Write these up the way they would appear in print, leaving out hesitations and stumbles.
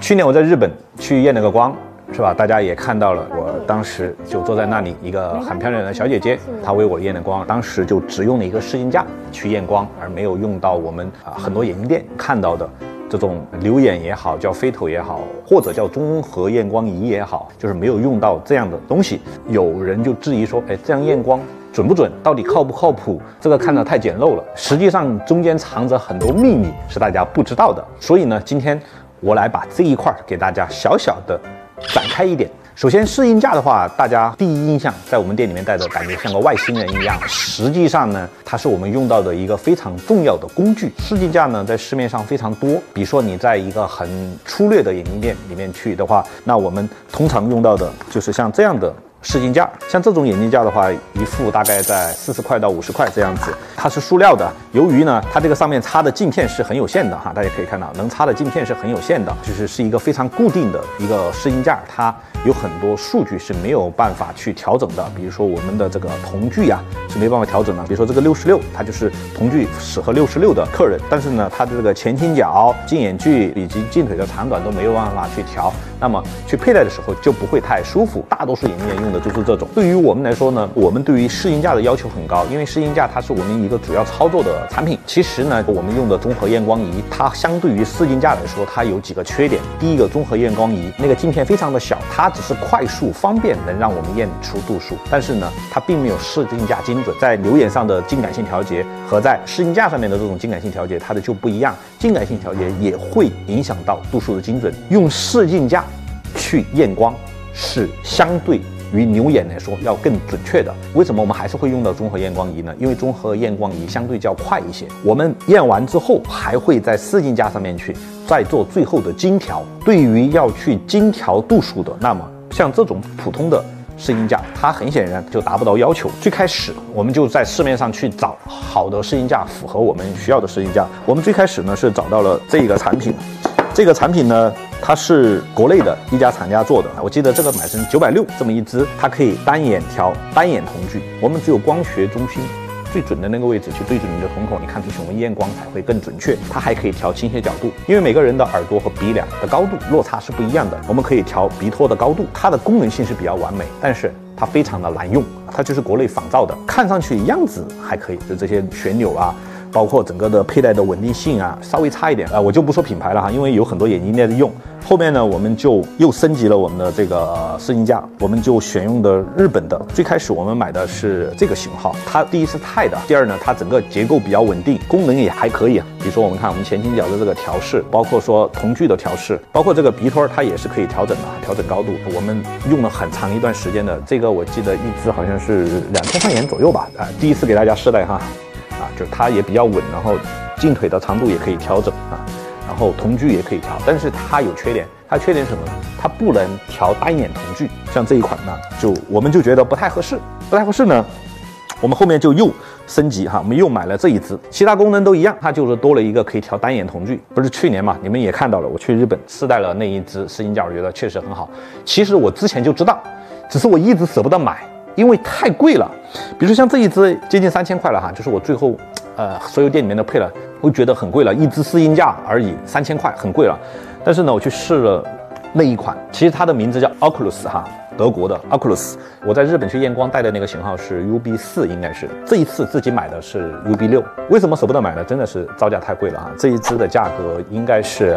去年我在日本去验了个光，是吧？大家也看到了，我当时就坐在那里，一个很漂亮的小姐姐，她为我验了光，当时就只用了一个试镜架去验光，而没有用到我们很多眼镜店看到的这种流眼也好，叫飞头也好，或者叫综合验光仪也好，就是没有用到这样的东西。有人就质疑说，哎，这样验光准不准？到底靠不靠谱？这个看得太简陋了，实际上中间藏着很多秘密是大家不知道的。所以呢，今天我来把这一块给大家小小的展开一点。首先，试镜架的话，大家第一印象在我们店里面戴着，感觉像个外星人一样。实际上呢，它是我们用到的一个非常重要的工具。试镜架呢，在市面上非常多。比如说你在一个很粗略的眼镜店里面去的话，那我们通常用到的就是像这样的试镜架。像这种眼镜架的话，一副大概在40块到50块这样子。它是塑料的，由于呢，它这个上面插的镜片是很有限的哈，大家可以看到，能插的镜片是很有限的，是一个非常固定的一个试镜架，它有很多数据是没有办法去调整的。比如说我们的这个瞳距啊是没办法调整的，比如说这个66，它就是瞳距适合66的客人，但是呢，它的这个前倾角、镜眼距以及镜腿的长短都没有办法去调，那么去佩戴的时候就不会太舒服。大多数眼镜店用的就是这种。对于我们来说呢，我们对于试镜架的要求很高，因为试镜架它是我们一个主要操作的产品。其实呢，我们用的综合验光仪，它相对于试镜架来说，它有几个缺点。第一个，综合验光仪那个镜片非常的小，它只是快速方便能让我们验出度数，但是呢，它并没有试镜架精准。在流眼上的静感性调节和在试镜架上面的这种静感性调节，它的就不一样。静感性调节也会影响到度数的精准。用试镜架去验光是相对于牛眼来说要更准确的。为什么我们还是会用到综合验光仪呢？因为综合验光仪相对较快一些，我们验完之后还会在试镜架上面去再做最后的精调。对于要去精调度数的，那么像这种普通的试镜架，它很显然就达不到要求。最开始我们就在市面上去找好的试镜架，符合我们需要的试镜架。我们最开始呢是找到了这个产品，这个产品呢，它是国内的一家厂家做的，我记得这个买成960这么一支，它可以单眼调单眼瞳距。我们只有光学中心最准的那个位置去对准你的瞳孔，你看出去我们验光才会更准确。它还可以调倾斜角度，因为每个人的耳朵和鼻梁的高度落差是不一样的，我们可以调鼻托的高度。它的功能性是比较完美，但是它非常的难用，它就是国内仿造的，看上去样子还可以，就这些旋钮啊，包括整个的佩戴的稳定性啊，稍微差一点啊，我就不说品牌了哈，因为有很多眼镜店在用。后面呢，我们就又升级了我们的这个试镜架，我们就选用的日本的。最开始我们买的是这个型号，它第一是钛的，第二呢，它整个结构比较稳定，功能也还可以。比如说我们看我们前倾角的这个调试，包括说瞳距的调试，包括这个鼻托它也是可以调整的，调整高度。我们用了很长一段时间的，这个我记得一支好像是2000块钱左右吧，第一次给大家试戴哈。就是它也比较稳，然后镜腿的长度也可以调整啊，然后瞳距也可以调，但是它有缺点，它缺点是什么呢？它不能调单眼瞳距，像这一款呢，我们就觉得不太合适，呢，我们后面就又升级哈，我们又买了这一支，其他功能都一样，它就是多了一个可以调单眼瞳距。不是去年嘛，你们也看到了，我去日本试戴了那一支试镜架，我觉得确实很好。其实我之前就知道，只是我一直舍不得买，因为太贵了。比如说像这一支接近3000块了哈，就是我最后所有店里面都配了，会觉得很贵了，一支试镜架而已3000块很贵了。但是呢，我去试了那一款，其实它的名字叫 Oculus 哈，德国的 Oculus。我在日本去验光戴的那个型号是 UB4，应该是。这一次自己买的是 UB6。为什么舍不得买呢？真的是造价太贵了啊！这一支的价格应该是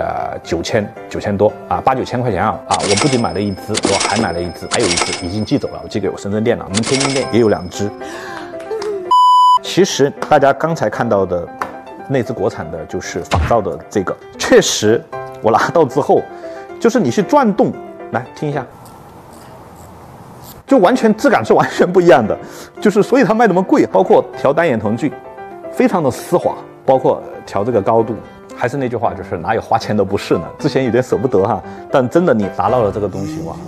9000多啊，8、9千块钱啊！我不仅买了一支，我还买了一支，还有一支已经寄走了，我寄给我深圳店了。我们天津店也有2支。其实大家刚才看到的那支国产的，就是仿造的这个，确实我拿到之后，就是你去转动，来听一下。就完全质感是完全不一样的，就是所以它卖那么贵，包括调单眼瞳距，非常的丝滑，包括调这个高度，还是那句话，就是哪有花钱的不是呢？之前有点舍不得哈，但真的你拿到了这个东西，哇，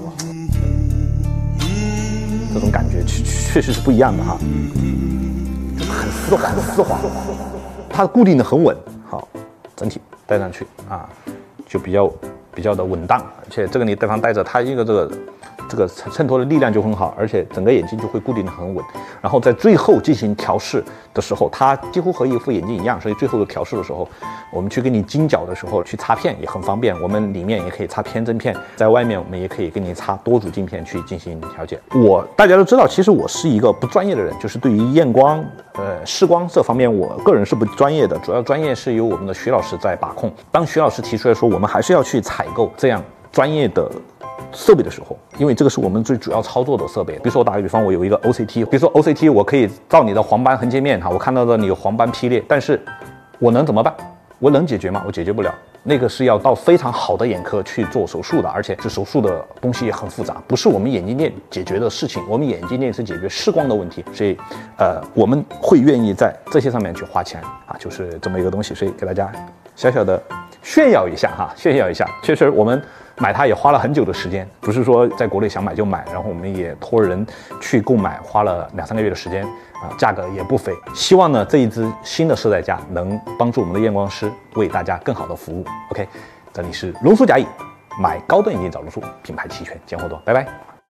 这种感觉确实是不一样的哈，就很丝滑，它固定的很稳，好，整体戴上去啊，就比较的稳当，而且这个你对方戴着，它一个这个这个衬托的力量就很好，而且整个眼睛就会固定得很稳。然后在最后进行调试的时候，它几乎和一副眼镜一样，所以最后的调试的时候，我们去给你精角的时候去擦片也很方便。我们里面也可以擦偏针片，在外面我们也可以给你擦多组镜片去进行调节。大家都知道，其实我是一个不专业的人，就是对于验光、视光这方面，我个人是不专业的，主要专业是由我们的徐老师在把控。当徐老师提出来说，我们还是要去采购这样专业的设备的时候，因为这个是我们最主要操作的设备。比如说我打个比方，我有一个 OCT， 比如说 OCT 我可以照你的黄斑横切面哈，我看到的你有黄斑劈裂，但是我能怎么办？我能解决吗？我解决不了。那个是要到非常好的眼科去做手术的，而且这手术的东西也很复杂，不是我们眼镜店解决的事情。我们眼镜店是解决视光的问题，所以我们会愿意在这些上面去花钱啊，就是这么一个东西。所以给大家小小的炫耀一下哈，炫耀一下。确实我们买它也花了很久的时间，不是说在国内想买就买，然后我们也托人去购买，花了2-3个月的时间啊，价格也不菲。希望呢这一支新的色带架能帮助我们的验光师为大家更好的服务。OK， 这里是龙叔甲乙，买高端眼镜找龙叔，品牌齐全，拣货多，拜拜。